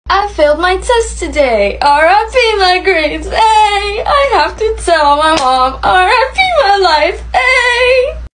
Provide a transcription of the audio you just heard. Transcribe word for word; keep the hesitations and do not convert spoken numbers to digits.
I failed my test today. R I P my grades. Hey, I have to tell my mom. R I P my life. Hey.